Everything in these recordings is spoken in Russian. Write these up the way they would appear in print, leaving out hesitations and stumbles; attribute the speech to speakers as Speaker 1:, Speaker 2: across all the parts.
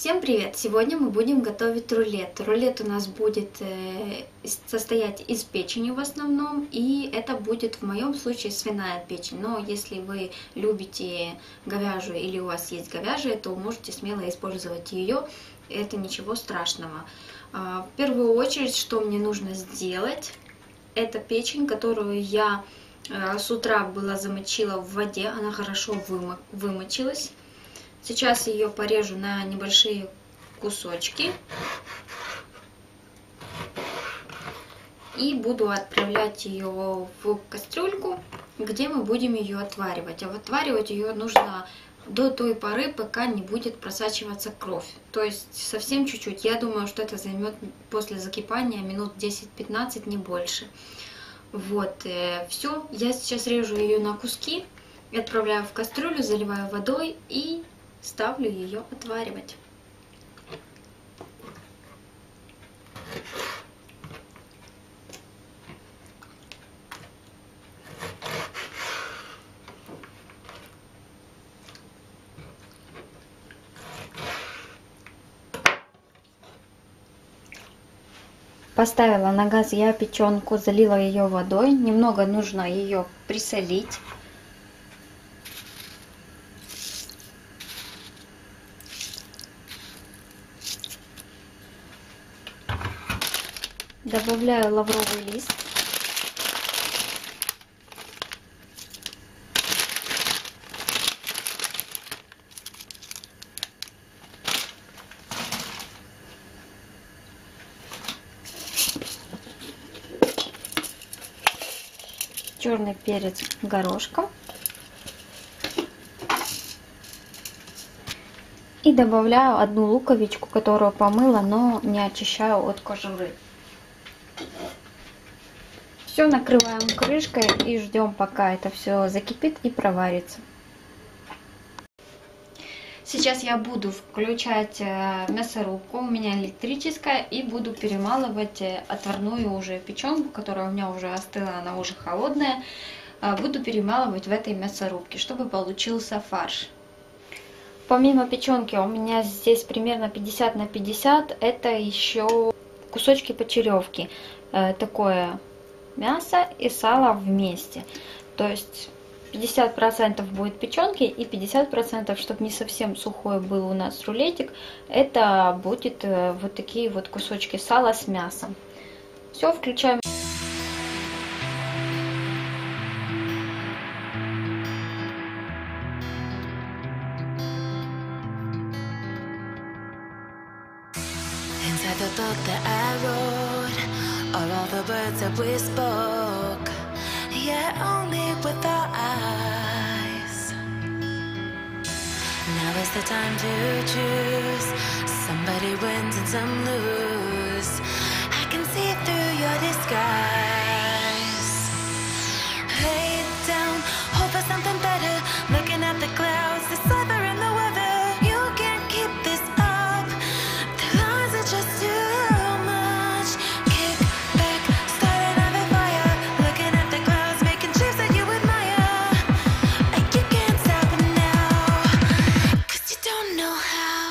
Speaker 1: Всем привет! Сегодня мы будем готовить рулет. Рулет у нас будет состоять из печени в основном, и это будет в моем случае свиная печень. Но если вы любите говяжью или у вас есть говяжья, то можете смело использовать ее, это ничего страшного. В первую очередь, что мне нужно сделать, это печень, которую я с утра была замочила в воде, она хорошо вымочилась. Сейчас ее порежу на небольшие кусочки и буду отправлять ее в кастрюльку, где мы будем ее отваривать. А отваривать ее нужно до той поры, пока не будет просачиваться кровь. То есть совсем чуть-чуть. Я думаю, что это займет после закипания минут 10-15, не больше. Вот, все. Я сейчас режу ее на куски, отправляю в кастрюлю, заливаю водой и ставлю ее отваривать. Поставила на газ я печенку, залила ее водой. Немного нужно ее присолить. Добавляю лавровый лист. Черный перец горошком. И добавляю одну луковичку, которую помыла, но не очищаю от кожуры. Все, накрываем крышкой и ждем, пока это все закипит и проварится. Сейчас я буду включать мясорубку, у меня электрическая, и буду перемалывать отварную уже печенку, которая у меня уже остыла, она уже холодная. Буду перемалывать в этой мясорубке, чтобы получился фарш. Помимо печенки у меня здесь примерно 50 на 50, это еще кусочки почеревки. Такое мясо и сало вместе. То есть 50% будет печенки и 50%, чтобы не совсем сухой был у нас рулетик, это будет вот такие вот кусочки сала с мясом. Все, включаем.
Speaker 2: The book that I wrote, are all the words that we spoke, yet only with our eyes. Now is the time to choose. Somebody wins and some lose. I can see through your disguise. Lay down, hope for something better. Looking at the clouds, the sliver in the weather. You can't keep this up. The lies are just too much. Kick back, start another fire. Looking at the clouds, making shapes that you admire. And you can't stop it now, 'cause you don't know how.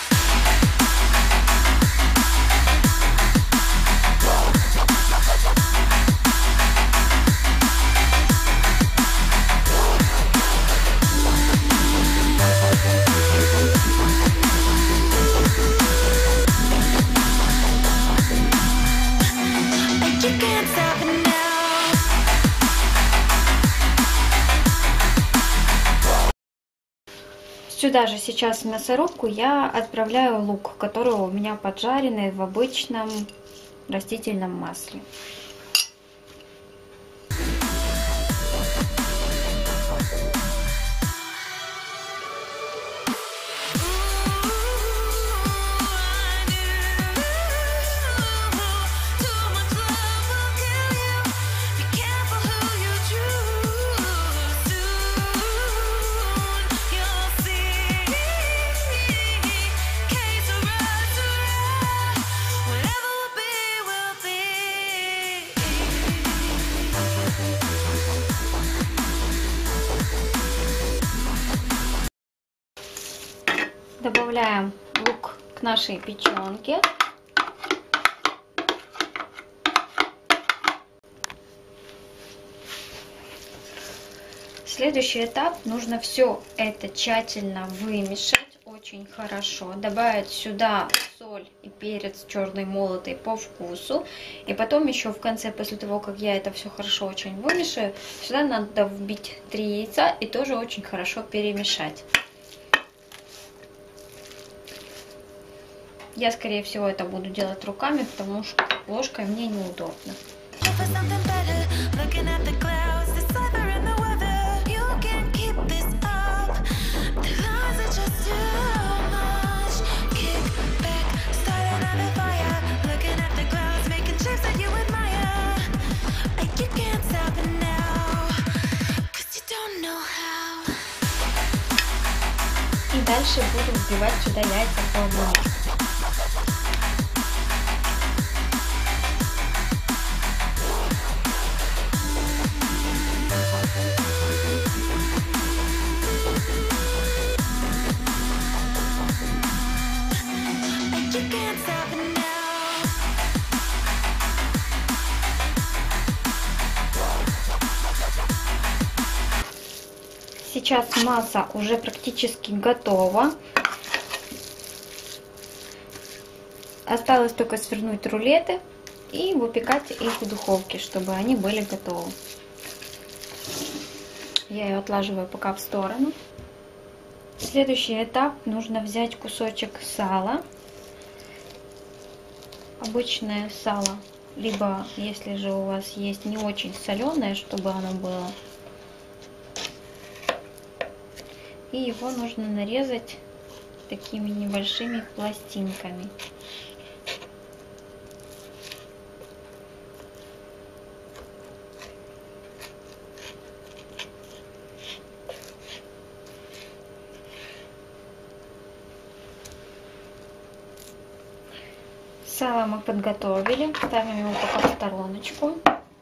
Speaker 1: Сюда же сейчас в мясорубку я отправляю лук, который у меня поджаренный в обычном растительном масле. Добавляем лук нашей печенки. Следующий этап. Нужно все это тщательно вымешать очень хорошо. Добавить сюда соль и перец черный молотый по вкусу. И потом еще в конце, после того, как я это все хорошо очень вымешаю, сюда надо вбить 3 яйца и тоже очень хорошо перемешать. Я, скорее всего, это буду делать руками, потому что ложкой мне неудобно. И дальше буду вбивать сюда яйца по одному. Сейчас масса уже практически готова. Осталось только свернуть рулеты и выпекать их в духовке, чтобы они были готовы. Я ее отлаживаю пока в сторону. Следующий этап. Нужно взять кусочек сала. Обычное сало. Либо, если же у вас есть не очень соленое, чтобы оно было. И его нужно нарезать такими небольшими пластинками. Сало мы подготовили, ставим его пока в стороночку.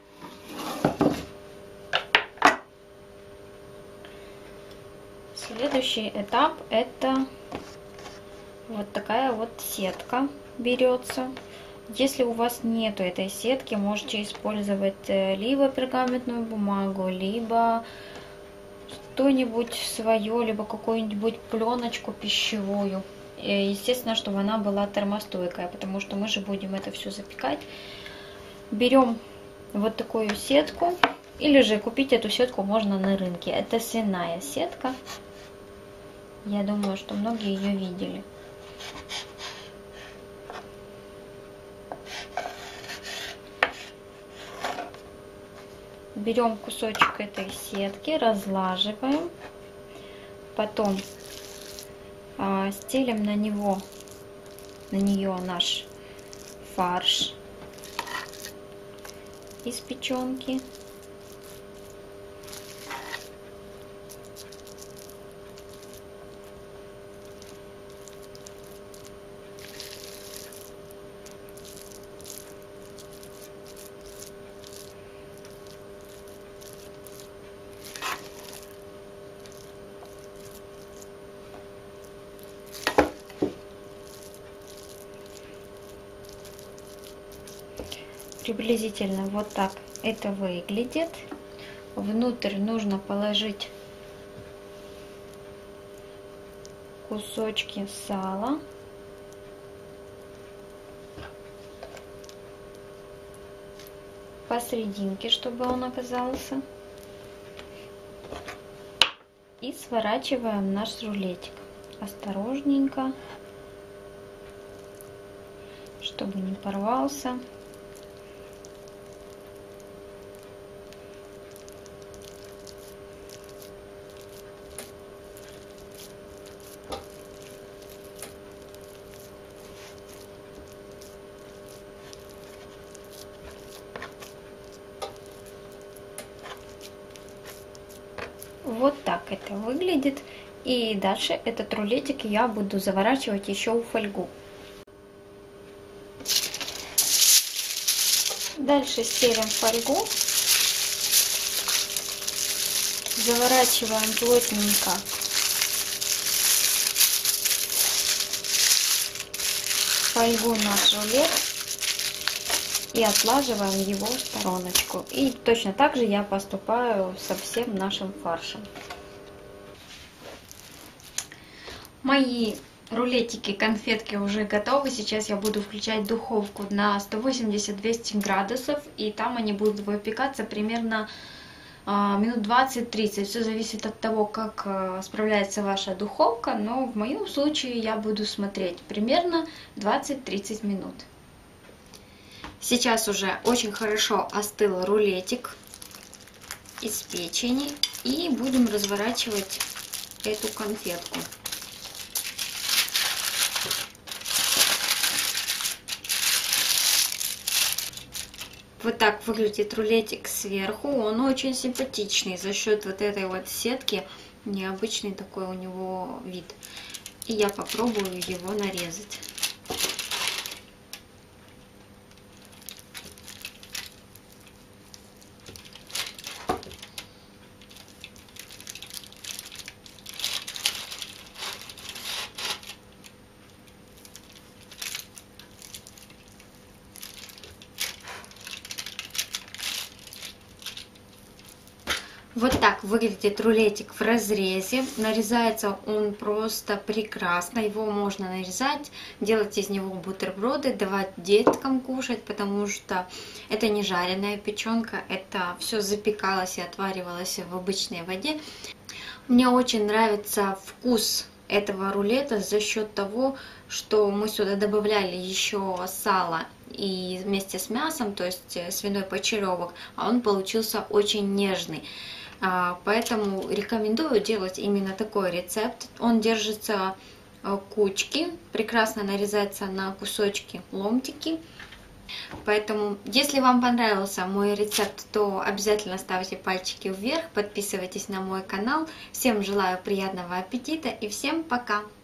Speaker 1: Следующий этап — это вот такая вот сетка берется. Если у вас нету этой сетки, можете использовать либо пергаментную бумагу, либо что-нибудь свое, либо какую-нибудь пленочку пищевую. И, естественно, чтобы она была термостойкая, потому что мы же будем это все запекать. Берем вот такую сетку, или же купить эту сетку можно на рынке. Это свиная сетка. Я думаю, что многие ее видели. Берем кусочек этой сетки, разлаживаем, потом стелим на нее наш фарш из печенки. Приблизительно вот так это выглядит. Внутрь нужно положить кусочки сала. Посерединке, чтобы он оказался. И сворачиваем наш рулетик. Осторожненько, чтобы не порвался. Вот так это выглядит. И дальше этот рулетик я буду заворачивать еще в фольгу. Дальше стелим фольгу. Заворачиваем плотненько фольгу наш рулет и отлаживаем его в стороночку. И точно так же я поступаю со всем нашим фаршем. Мои рулетики, конфетки уже готовы. Сейчас я буду включать духовку на 180-200 градусов. И там они будут выпекаться примерно минут 20-30. Все зависит от того, как справляется ваша духовка. Но в моем случае я буду смотреть примерно 20-30 минут. Сейчас уже очень хорошо остыл рулетик из печени. И будем разворачивать эту конфетку. Вот так выглядит рулетик сверху. Он очень симпатичный за счет вот этой вот сетки. Необычный такой у него вид. И я попробую его нарезать. Вот так выглядит рулетик в разрезе. Нарезается он просто прекрасно. Его можно нарезать, делать из него бутерброды, давать деткам кушать, потому что это не жареная печенка, это все запекалось и отваривалось в обычной воде. Мне очень нравится вкус этого рулета за счет того, что мы сюда добавляли еще сало и вместе с мясом, то есть свиной почеревок, а он получился очень нежный. Поэтому рекомендую делать именно такой рецепт. Он держится кучки, прекрасно нарезается на кусочки, ломтики. Поэтому, если вам понравился мой рецепт, то обязательно ставьте пальчики вверх, подписывайтесь на мой канал. Всем желаю приятного аппетита и всем пока!